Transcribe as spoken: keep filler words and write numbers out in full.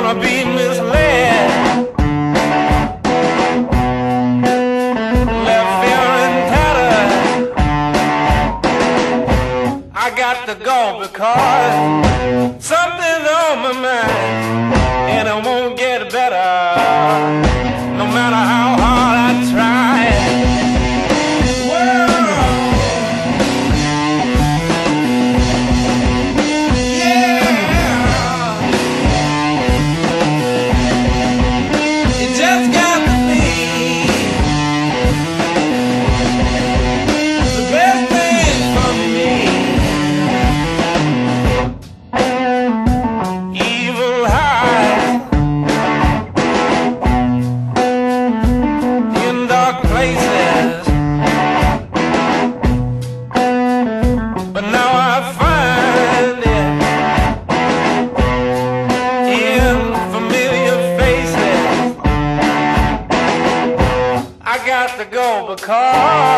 wanna be misled, left feeling tattered. I got to go because something's on my mind, and it won't get better no matter how hard I try. But now I find it in familiar faces. I got to go because